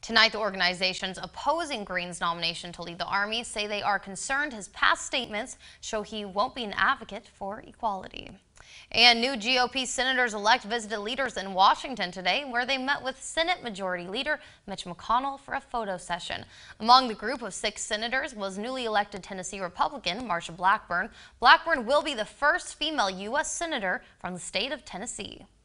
Tonight, the organizations opposing Green's nomination to lead the Army say they are concerned his past statements show he won't be an advocate for equality. And new GOP senators-elect visited leaders in Washington today, where they met with Senate Majority Leader Mitch McConnell for a photo session. Among the group of 6 senators was newly elected Tennessee Republican Marsha Blackburn. Blackburn will be the first female U.S. senator from the state of Tennessee.